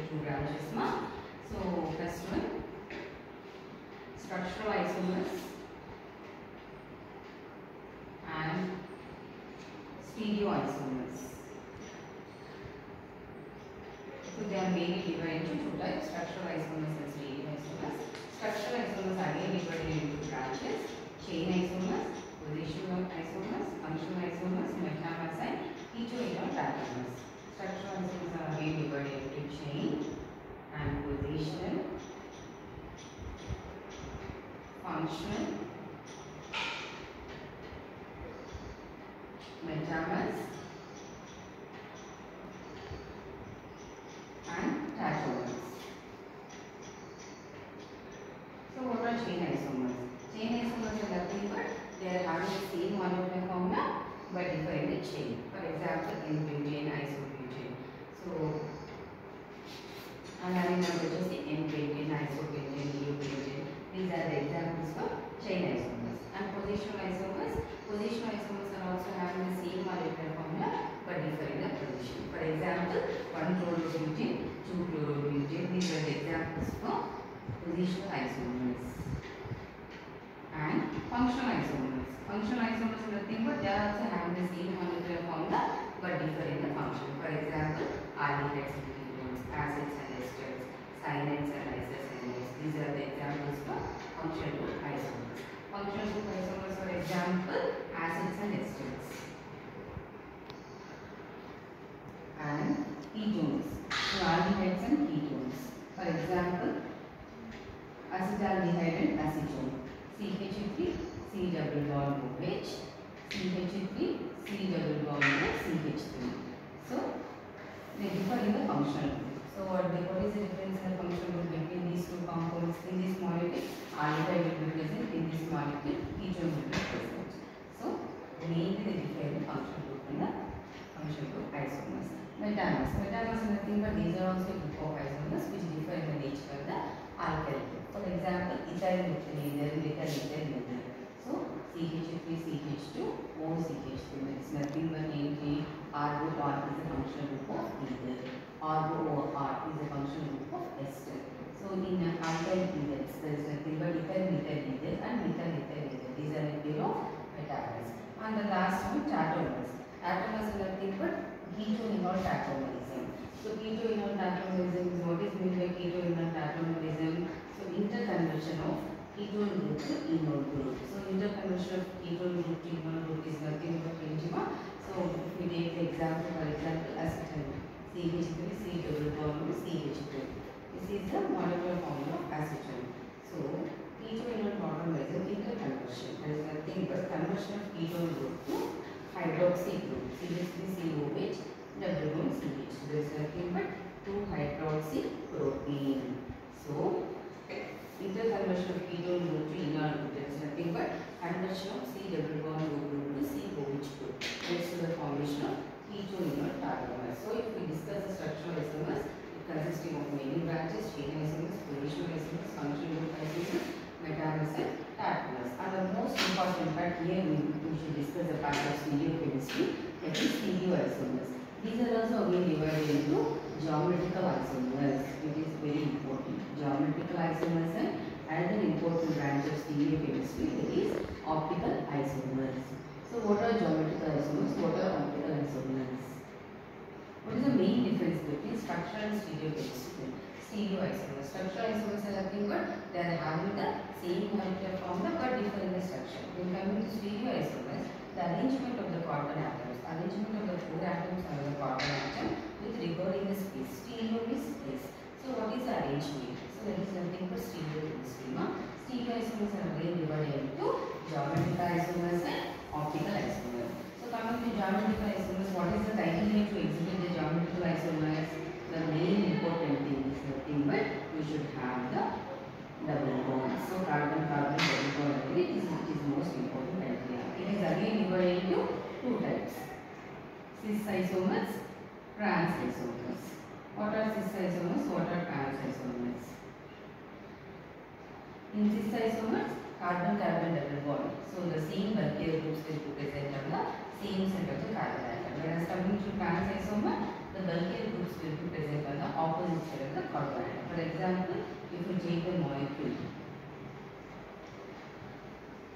two branches. So first one, structural isomers and stereoisomers. So they are mainly divided into two types, structural isomers and stereoisomers. Structural isomers are again divided into branches, chain isomers, positional isomers, functional isomers, metamers and heteroisomer. Structural isomers are again divided into chain and positional, functional, metamers and tautomers. So what are chain isomers? Chain isomers are nothing but they are having the same molecular formula but different in chain. For example, in butane, isobutane. So I am having numbers just the N-butane, isobutane, neobutane. These are the examples for chain isomers. And positional isomers are also having the same molecular formula but different in the position. For example, 1-chlorobutane, 2-chlorobutane. These are the examples for positional isomers. And functional isomers. Functional isomers are nothing but they are also having the same molecular formula but different in the function. For example, aldehydes and ketones, acids and esters, cyanides and isocyanate. These are the examples for functional group isomers. Functional group isomers, for example, acids and esters. And ketones, so aldehydes and ketones. For example, acetaldehyde and acetone. CH3, C double bond OH, CH3, C double bond CH3. So they differ in the functional group. So what is the difference in the functional group between these two compounds? In this molecule, aldehyde will be present. In this molecule, ketone will be present. So mainly they differ in the functional group isomers. Metamers. Metamers are nothing but these are also group of isomers which differ in the nature of the alkyl group. For example, ethyl methyl ether, methyl ethyl ether. So CH3, CH2, OCH3. It's nothing but AG, R group R is a functional group of ether. R group R is a functional group of ester. So in alkyl ethers, there is nothing but ethyl methyl ether and methyl ethyl ether. These are a pair of metamers. And the last one, tautomers. Tautomers are nothing but keto-enol tautomerism. So keto-enol tautomerism is what is meant by keto-enol tautomerism? So interconversion of ketone group to enol group. So interconversion of ketone group to enol group is nothing but enzyme. So if we take the example, for example, acetone, CH3, C double bond CH2. This is the molecular formula of acetone. So keto-enol tautomerism interconversion. There is nothing but conversion of ketone group to hydroxy group. CH3COH double bond CH. There is nothing but 2-hydroxypropene. So interconversion of ketone group to enol group. There is nothing but conversion of C double bond group to COH group. Leads to the formation of keto-enol tautomers. So if we discuss the structural isomers, it consisting of many branches, chain isomers, positional isomers, functional group isomers, metamers and tautomers. And the most important part here we should discuss the part of stereochemistry, that is stereoisomers. These are also again divided into geometrical isomers. It is very important. Geometrical isomers and another important branch of stereochemistry, that is optical isomers. So what are geometrical isomers? What are optical isomers? What is the main difference between structural and stereochemistry? Stereoisomers. Structural isomers are nothing but they are having the same molecular formula but differ in the structure. When coming to stereoisomers, the arrangement of the carbon atoms, arrangement of the 4 atoms on the carbon atom with regard in the space. Stereo is space. So what is the arrangement? So that is nothing but stereochemistry. Stereoisomers are again divided into geometrical isomers and optical isomers. So coming to geometrical isomers, what is the criteria to exhibit the geometrical isomers? The main important thing is nothing but we should have the double bond. So carbon-carbon double bond is most important criteria. It is again divided into two types: cis isomers, trans isomers. What are cis isomers? What are trans isomers? In cis isomers, carbon-carbon double bond. So the same bulkier groups will be present on the same center of the carbon atom. Whereas coming to trans isomer, the bulkier groups will be present on the opposite side of the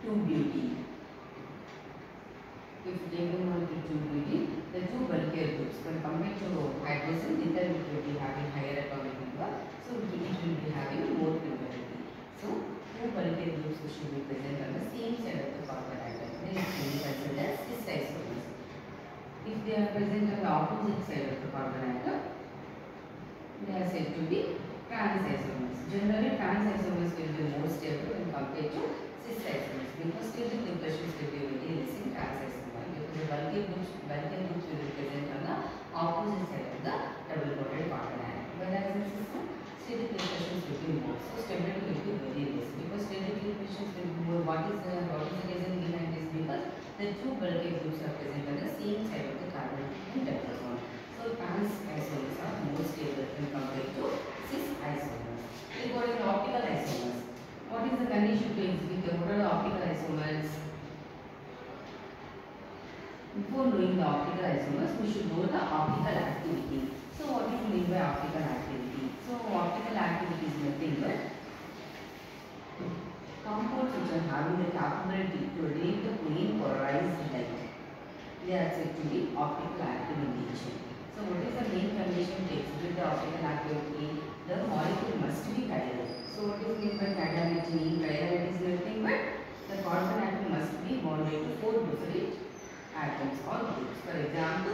2-butene. If you take the molecule 2-butene, the two bulkier groups when compared to hydrogen, ether will be having higher atomic number, so it will be having more purity. So two bulkier groups should be present on the same side of the carbon atom. Then it will be considered as cis isomers. If they are present on the opposite side of the carbon atom, they are said to be trans isomers. Generally, trans isomers will be more stable when compared to cis isomers because still the compression stability is in trans isomers. Because the bulky groups will be present on the opposite side of the double bonded carbon atom. Whereas in system, steady compressions will be more. So stability will be very less. Because steady compressions will be more. What is the reason behind this? Because the two bulky groups are present on the same side of the carbon and double bond. So trans isomers are more stable when compared to cis isomers. Regarding the optical isomers, what is the condition to exhibit them? What are the optical isomers? Before knowing the optical isomers, we should know the optical activity. So what is meant by optical activity? So optical activity is nothing but compounds which are having the capability to read the plane polarized light. They are said to be optical active in nature. So what is the main condition to exhibit the optical activity? The molecule must be chiral. So what is meant by chirality? Chirality is nothing but the carbon atom must be bonded to 4 different atoms or groups. For example,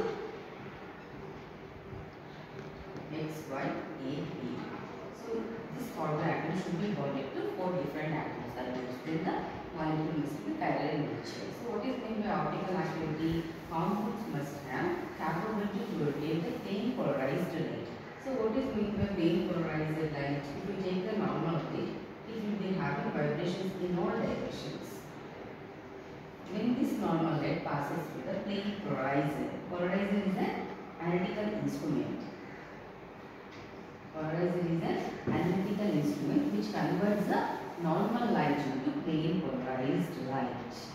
X, Y, A, B. So this carbon atom should be bonded to 4 different atoms or groups. Then the molecule must be chiral in nature. So what is meant by optical activity? Compounds must have capability to rotate the plane polarized light. So what is meant by plane polarized light? If we take the normal light, it will be having vibrations in all directions. When this normal light passes through the plane polarizer, polarizer is an analytical instrument. Polarizer is an analytical instrument which converts the normal light into plane polarized light.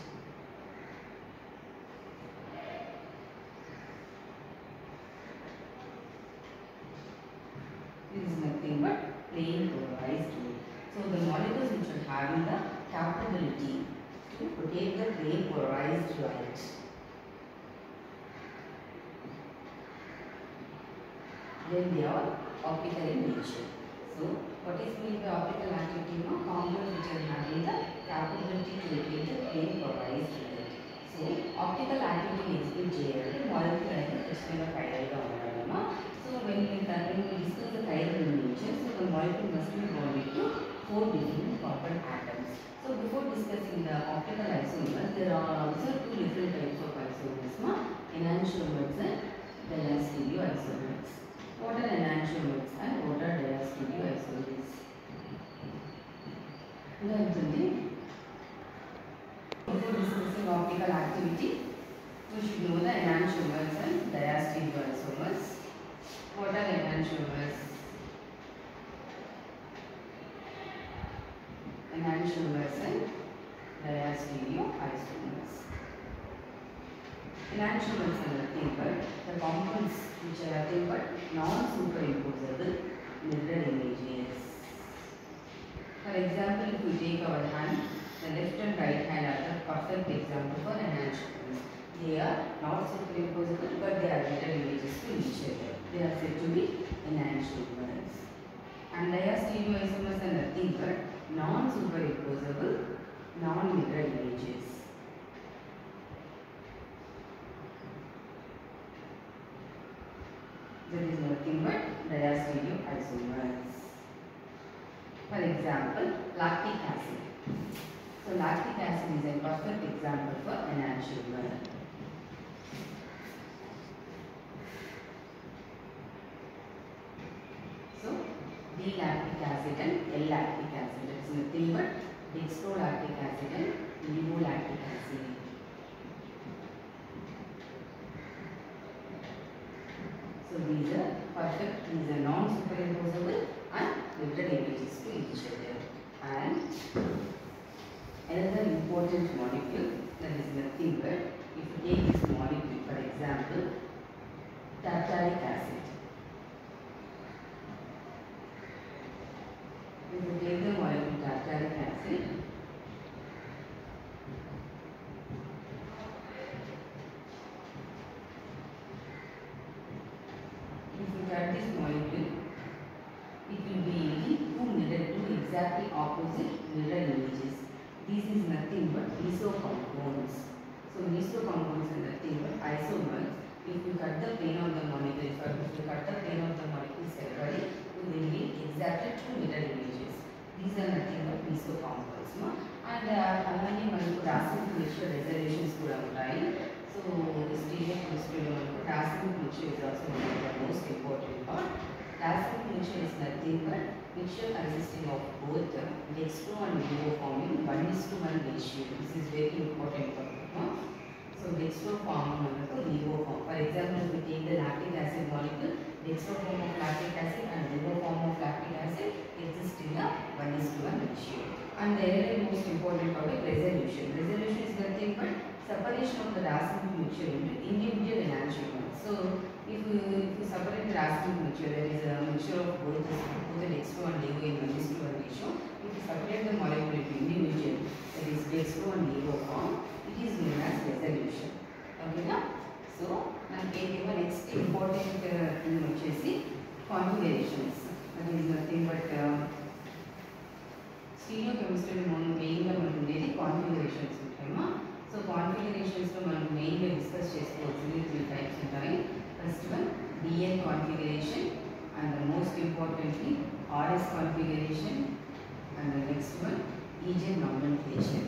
This is nothing but plane polarized light. So the molecules which are having the capability to rotate the plane polarized light. Then they are optical in nature. So what is meant by optical activity? Compounds which are having the capability to rotate the plane polarized light. So optical activity exhibit generally molecule and external chiral. So when we discuss the chiral in nature, so the molecule must be bonded to 4 different carbon atoms. So before discussing the optical isomers, there are also 2 different types of isomers, enantiomers and diastereoisomers. What are enantiomers and what are diastereoisomers? Before discussing optical activity, we should know the enantiomers and diastereoisomers. What are enantiomers? Enantiomers and diastereoisomers. Enantiomers are nothing but the compounds which are nothing but non-superimposable mirror images. For example, if we take our hand, the left and right hand are the perfect example for enantiomers. They are not superimposable but they are mirror images to each other. They are said to be enantiomers. And diastereoisomers are nothing but non-superimposable, non-mirror images. That is nothing but diastereoisomers. For example, lactic acid. So lactic acid is a perfect example for enantiomer. So D-lactic acid and L-lactic acid. That is nothing but dextrolactic acid and levolactic acid. So these are perfect, these are non-superimposable and mirror images to each other. And another important molecule, that is nothing but, if you take this molecule, for example, tartaric acid. If you take the molecule tartaric acid, at this molecule, it will be two exactly opposite mirror images. This is nothing but isocompounds. So isocompounds are nothing but isomers. If you cut the plane of the molecule, if you cut the plane of the molecule separately, you will get exactly two mirror images. These are nothing but isocompounds. No? And అలానే మనకు racemic mixture resolutions కూడా ఉంటాయి. So stereo కెమిస్ట్రీలో మనకు racemic mixture is also one of the most important part. Racimic mixture is nothing but mixture consisting of both dextro and LIGO forming 1:1 ratio. This is very important for you. So dextro form and LIGO form. For example, if we take the lactic acid molecule, dextro form of lactic acid and LIGO form of lactic acid exist in a 1:1 ratio. And the most important topic, resolution. Resolution is nothing but separation of the racemic mixture into individual enantiomers. So if you separate the racemic mixture, that is a mixture of both the dextro and LIGO in 1:1 ratio. If you separate the molecule into individual, that is dextro and LIGO form, it is known as resolution. Okay, na? So next important thing వచ్చేసి configurations. That is nothing but stereo కెమిస్ట్రీలో మనం మెయిన్గా మనకు ఉండేది configurations ఉంటాయమ్మా. So కాన్ఫిగరేషన్స్లో మనం మెయిన్గా discuss చేసుకోవాల్సింది 3 types ఉంటాయి. First one DN configuration, and most importantly RS configuration, and next one ఈజెన్ నామినిఫికేషన్.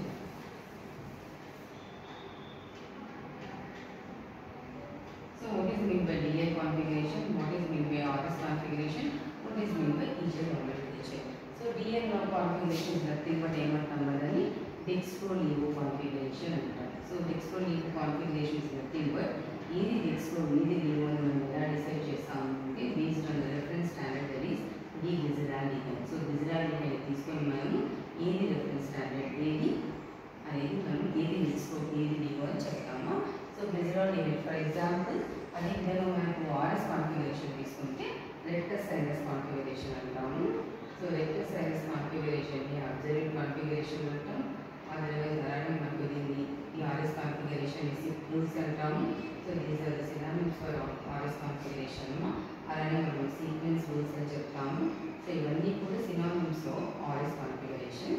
So what is meant by DN configuration? What is meant by RS configuration? What is meant by EGN nomenclature? So DN configuration is nothing but ఏమంటామని dextro-LIGO configuration అంటారు. So dextro-LIGO configuration is nothing but ఏది dextro ఏది LIGO అని మనం ఎలా decide చేస్తామంటే based on the reference standard, that is D-glyceraldehyde. So glyceraldehyde తీసుకొని మనము ఏది reference standard ఏది అనేది మనం ఏది dextro ఏది LIGO అని చెప్తాము. So glyceraldehyde, for example, అదే విధంగా మనకు ఆర్ఎస్ కాన్ఫిగరేషన్ తీసుకుంటే రెక్టస్ సైనస్ కాన్ఫిగరేషన్ అంటాము. సో రెక్టస్ సైనస్ కాన్ఫిగరేషన్ని అబ్జర్వ్డ్ కాన్ఫిగరేషన్ అంటాం. అదర్వైజ్ అలానే మనకు దీన్ని ఈ ఆర్ఎస్ కాన్ఫిగరేషన్ రూల్స్ అంటాము. So these are the synonyms for RS configuration. అలానే మనం సీక్వెన్స్ రూల్స్ అని చెప్తాము. సో ఇవన్నీ కూడా synonyms of RS configuration.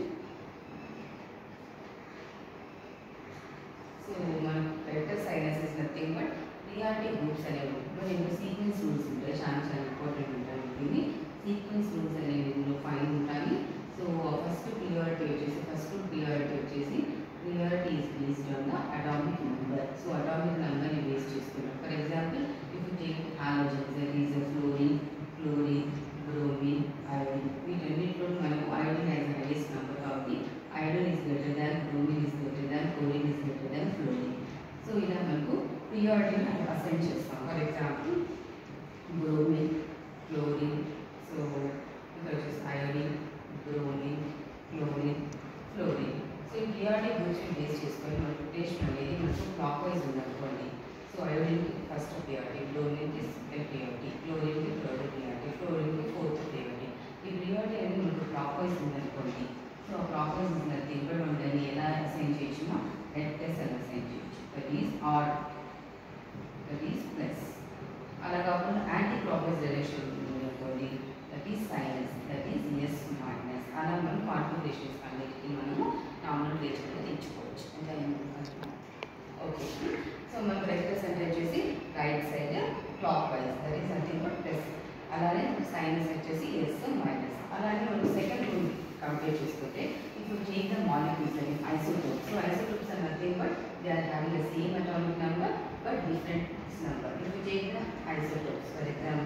So మన rectus sinus is nothing but priority groups అనేవి మరి ఇందులో సీక్వెన్స్ రూల్స్ ఉంటాయి, చాలా చాలా ఇంపార్టెంట్ ఉంటాయి. ఇవి సీక్వెన్స్ రూల్స్ అనేవి ఇందులో 5 ఉంటాయి. సో ఫస్ట్ ప్రియారిటీ వచ్చేసి priority is based on the atomic number. So atomic నెంబర్ని బేస్ చేసుకున్నాం. For example if you take halogens, that is fluorine, chlorine, bromine, iron, వీటన్నిటిలో మనకు ఐరన్ హ్యాస్ హైయెస్ట్ నెంబర్ కాబట్టి iron is greater than, bromine is greater than, chlorine is greater than fluorine. So ఇలా మనకు ప్రియారిటీని assign చేస్తాం. For example bromine, chlorine, so ఇక్కడ వచ్చేసి iron, bromine, chlorine, fluorine. So ఈ ప్రియారిటీ గ్రూప్స్ని బేస్ చేసుకొని మన రొటేషన్ అనేది మనకు క్లాక్ వైజ్ ఉందనుకోండి. సో ఐరన్కి ఫస్ట్ ప్రియారిటీ, బ్రోమిన్కి సెకండ్ ప్రియారిటీ, క్లోరిన్కి థర్డ్ ప్రియారిటీ, ఫ్లోరిన్కి ఫోర్త్ ప్రియారిటీ. ఈ ప్రియారిటీ అనేది మనకు క్లాక్ వైజ్ ఉందనుకోండి. సో ఆ క్లాక్ వైజ్ ఉన్నది ఇక్కడ మనం దాన్ని ఎలా అసైన్ చేయొచ్చుమో రెక్టస్ అని అసైన్ చేయొచ్చు. That is R, that is plus. అలా కాకుండా యాంటీ క్లాక్ వైజ్ డైరెక్షన్ ఉందనుకోండి, that is sinus, that is S minus. అలా మనం కాన్ఫిగరేషన్స్ అన్నిటికీ మనము నామినిఫికేషన్గా తెచ్చుకోవచ్చు. ఓకే. సో మనకు రెక్టస్ అంటే వచ్చేసి right side clockwise, that is nothing but plus. అలానే సైనస్ వచ్చేసి ఎస్ మైనస్. అలానే మనం సెకండ్ రూల్ కంపేర్ చేసుకుంటే if you take the molecules like isotopes, so isotopes are nothing but they are having the same atomic number but different number. If you take the isotopes, for example